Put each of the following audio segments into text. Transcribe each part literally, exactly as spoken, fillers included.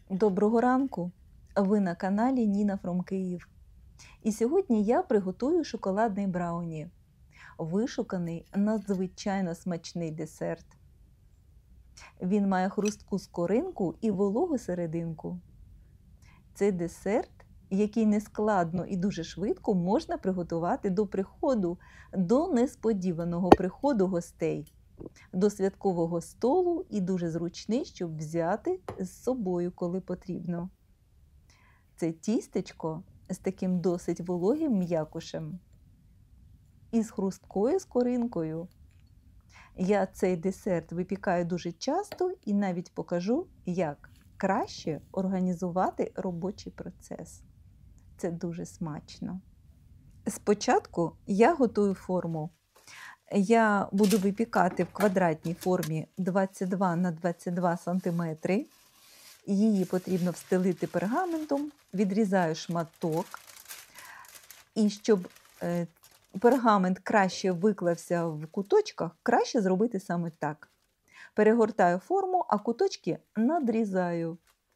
Доброго ранку! Ви на каналі Ніна Фром Київ. І сьогодні я приготую шоколадний брауні. Вишуканий, надзвичайно смачний десерт. Він має хрустку скоринку і вологу серединку. Це десерт, який нескладно і дуже швидко можна приготувати до приходу, до несподіваного приходу гостей, до святкового столу і дуже зручний, щоб взяти з собою, коли потрібно. Це тістечко з таким досить вологим м'якушем і з хрусткою скоринкою. Я цей десерт випікаю дуже часто і навіть покажу, як краще організувати робочий процес. Це дуже смачно. Спочатку я готую форму. Я буду випікати в квадратній формі двадцять два на двадцять два сантиметри. Її потрібно встелити пергаментом, відрізаю шматок. І щоб пергамент краще виклався в куточках, краще зробити саме так. Перегортаю форму, а куточки надрізаю.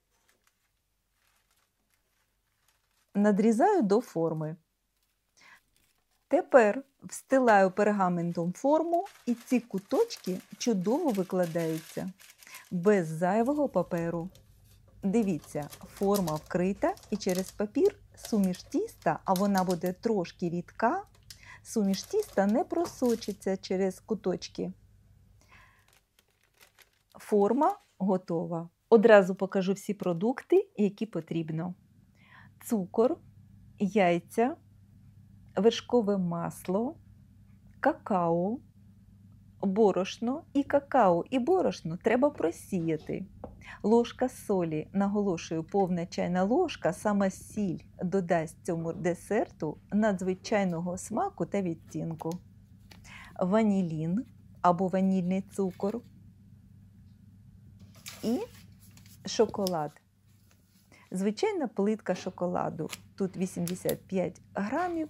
Надрізаю до форми. Тепер встилаю пергаментом форму, і ці куточки чудово викладаються, без зайвого паперу. Дивіться, форма вкрита, і через папір суміш тіста, а вона буде трошки рідка, суміш тіста не просочиться через куточки. Форма готова. Одразу покажу всі продукти, які потрібно. Цукор, яйця, вершкове масло, какао, борошно і какао, і борошно треба просіяти. Ложка солі, наголошую, повна чайна ложка, саме сіль додасть цьому десерту надзвичайного смаку та відтінку. Ванілін або ванільний цукор і шоколад. Звичайна плитка шоколаду, тут вісімдесят п'ять грамів.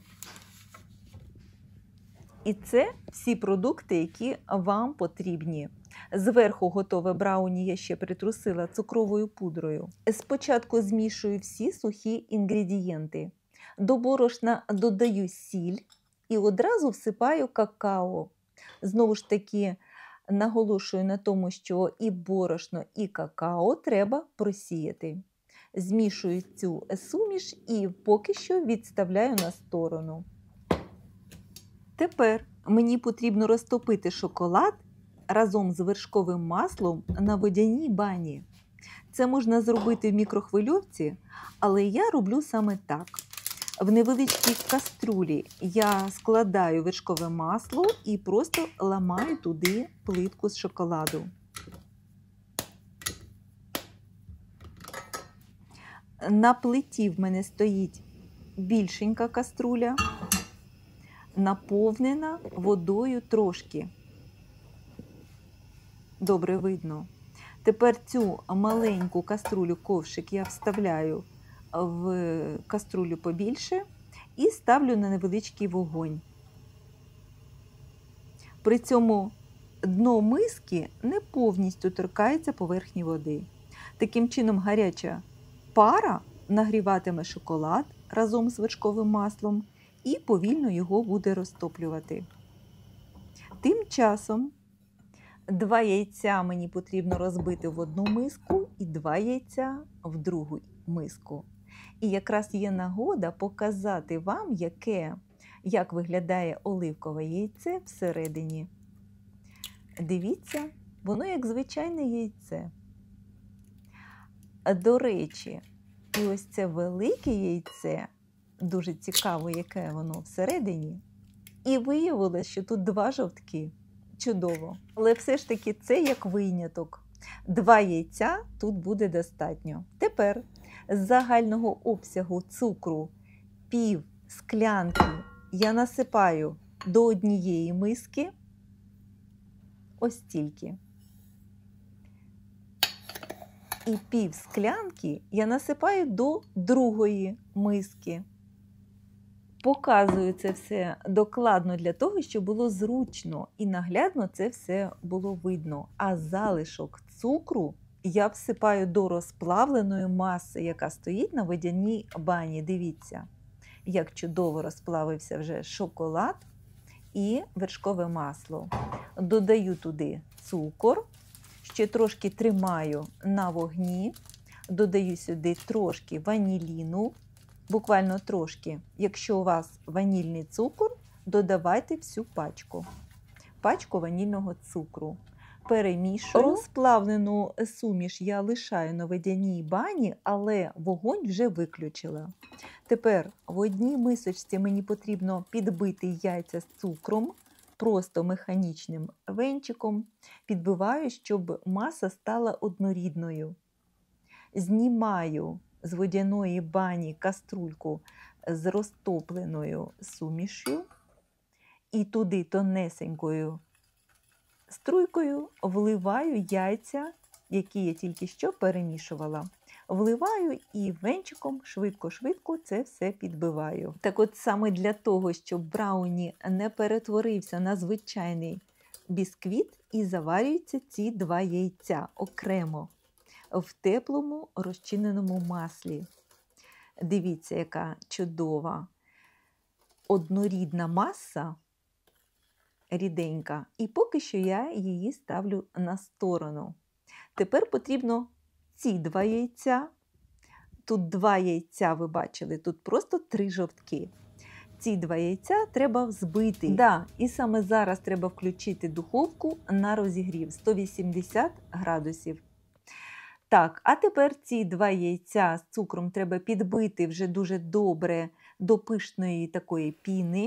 І це всі продукти, які вам потрібні. Зверху готове брауні я ще притрусила цукровою пудрою. Спочатку змішую всі сухі інгредієнти. До борошна додаю сіль і одразу всипаю какао. Знову ж таки, наголошую на тому, що і борошно, і какао треба просіяти. Змішую цю суміш і поки що відставляю на сторону. Тепер мені потрібно розтопити шоколад разом з вершковим маслом на водяній бані. Це можна зробити в мікрохвильовці, але я роблю саме так. В невеличкій каструлі я складаю вершкове масло і просто ламаю туди плитку з шоколаду. На плиті в мене стоїть більшенька каструля, наповнена водою трошки. Добре видно. Тепер цю маленьку каструлю, ковшик, я вставляю в каструлю побільше і ставлю на невеличкий вогонь. При цьому дно миски не повністю торкається поверхні води. Таким чином гаряча пара нагріватиме шоколад разом з вершковим маслом і повільно його буде розтоплювати. Тим часом два яйця мені потрібно розбити в одну миску і два яйця в другу миску. І якраз є нагода показати вам, яке, як виглядає оливкове яйце всередині. Дивіться, воно як звичайне яйце. До речі, і ось це велике яйце, дуже цікаво, яке воно всередині. І виявилось, що тут два жовтки. Чудово. Але все ж таки це як виняток. Два яйця тут буде достатньо. Тепер з загального обсягу цукру пів склянки я насипаю до однієї миски. Ось стільки. І пів склянки я насипаю до другої миски. Показую це все докладно для того, щоб було зручно і наглядно це все було видно. А залишок цукру я всипаю до розплавленої маси, яка стоїть на водяній бані. Дивіться, як чудово розплавився вже шоколад і вершкове масло. Додаю туди цукор, ще трошки тримаю на вогні, додаю сюди трошки ваніліну, буквально трошки. Якщо у вас ванільний цукор, додавайте всю пачку. Пачку ванільного цукру. Перемішую. Розплавлену суміш я лишаю на водяній бані, але вогонь вже виключила. Тепер в одній мисочці мені потрібно підбити яйця з цукром, просто механічним венчиком. Підбиваю, щоб маса стала однорідною. Знімаю з водяної бані каструльку з розтопленою сумішю і туди тонесенькою струйкою вливаю яйця, які я тільки що перемішувала. Вливаю і венчиком швидко-швидко це все підбиваю. Так от саме для того, щоб брауні не перетворився на звичайний бісквіт, і заварюються ці два яйця окремо в теплому розчиненому маслі. Дивіться, яка чудова однорідна маса, ріденька. І поки що я її ставлю на сторону. Тепер потрібно ці два яйця. Тут два яйця, ви бачили, тут просто три жовтки. Ці два яйця треба взбити. Да, і саме зараз треба включити духовку на розігрів сто вісімдесят градусів. Так, а тепер ці два яйця з цукром треба підбити вже дуже добре до пишної такої піни.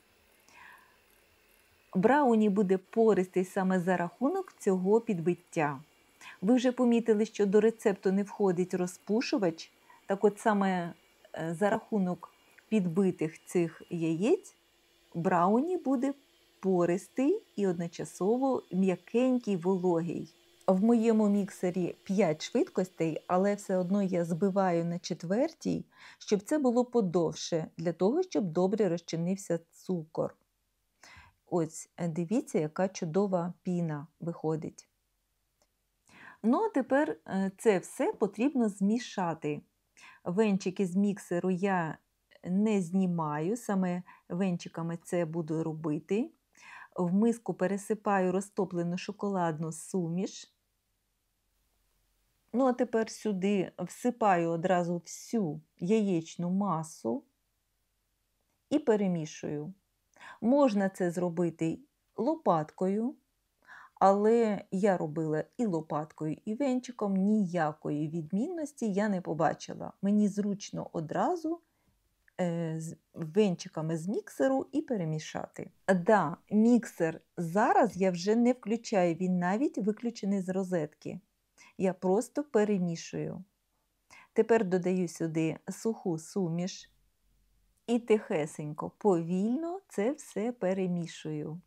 Брауні буде пористий саме за рахунок цього підбиття. Ви вже помітили, що до рецепту не входить розпушувач. Так от саме за рахунок підбитих цих яєць брауні буде пористий і одночасово м'якенький, вологий. В моєму міксері п'ять швидкостей, але все одно я збиваю на четвертій, щоб це було подовше, для того, щоб добре розчинився цукор. Ось, дивіться, яка чудова піна виходить. Ну, а тепер це все потрібно змішати. Венчики з міксеру я не знімаю, саме венчиками це буду робити. В миску пересипаю розтоплену шоколадну суміш. Ну, а тепер сюди всипаю одразу всю яєчну масу і перемішую. Можна це зробити лопаткою, але я робила і лопаткою, і венчиком, ніякої відмінності я не побачила. Мені зручно одразу е, з венчиками з міксеру і перемішати. Да, міксер зараз я вже не включаю, він навіть виключений з розетки. Я просто перемішую. Тепер додаю сюди суху суміш і тихесенько, повільно це все перемішую.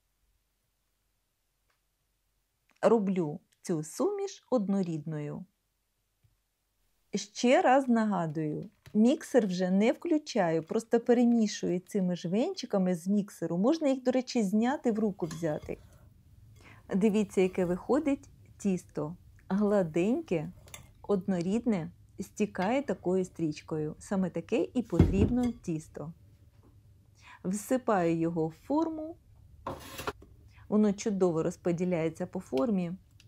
Роблю цю суміш однорідною. Ще раз нагадую, міксер вже не включаю, просто перемішую цими ж венчиками з міксеру. Можна їх, до речі, зняти, в руку взяти. Дивіться, яке виходить тісто. Гладеньке, однорідне, стікає такою стрічкою. Саме таке і потрібно тісто. Всипаю його в форму. Воно чудово розподіляється по формі.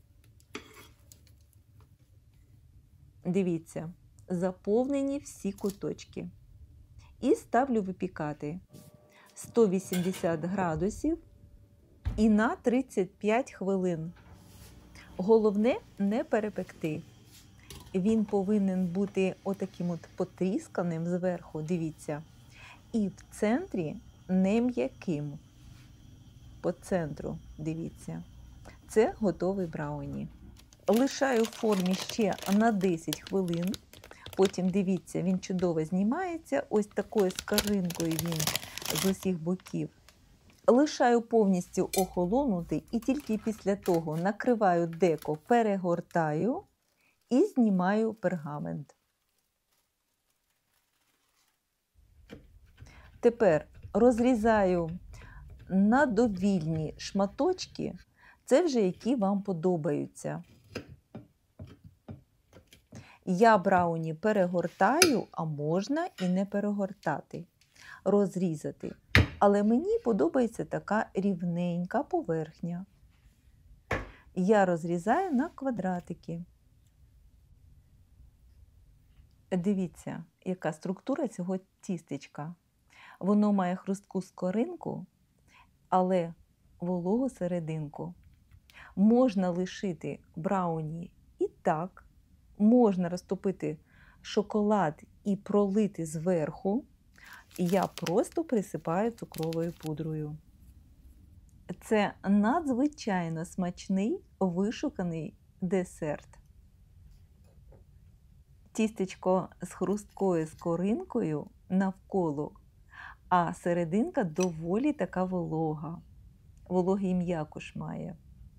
Дивіться, заповнені всі куточки. І ставлю випікати сто вісімдесят градусів і на тридцять п'ять хвилин. Головне не перепекти. Він повинен бути отаким от потрісканим зверху, дивіться. І в центрі не м'яким. По центру, дивіться. Це готовий брауні. Лишаю в формі ще на десять хвилин. Потім, дивіться, він чудово знімається. Ось такою скаринкою він з усіх боків. Лишаю повністю охолонути і тільки після того накриваю деко, перегортаю і знімаю пергамент. Тепер розрізаю на довільні шматочки, це вже які вам подобаються. Я брауні перегортаю, а можна і не перегортати, розрізати. Але мені подобається така рівненька поверхня. Я розрізаю на квадратики. Дивіться, яка структура цього тістечка. Воно має хрустку скоринку, але вологу серединку. Можна лишити брауні і так, можна розтопити шоколад і пролити зверху. Я просто присипаю цукровою пудрою. Це надзвичайно смачний вишуканий десерт. Тістечко з хрусткою скоринкою навколо, а серединка доволі така волога. Вологий м'якуш має.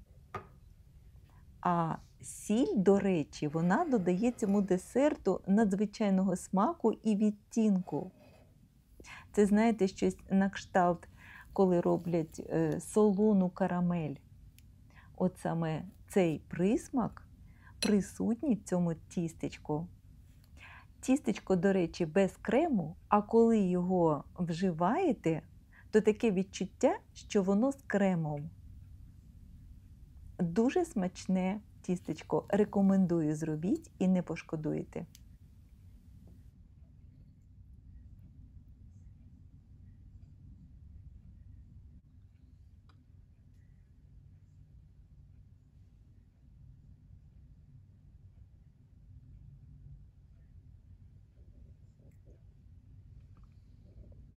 А сіль, до речі, вона додає цьому десерту надзвичайного смаку і відтінку. Це, знаєте, щось на кшталт, коли роблять е, солону карамель. От саме цей присмак присутній в цьому тістечку. Тістечко, до речі, без крему, а коли його вживаєте, то таке відчуття, що воно з кремом. Дуже смачне тістечко. Рекомендую, зробіть і не пошкодуєте.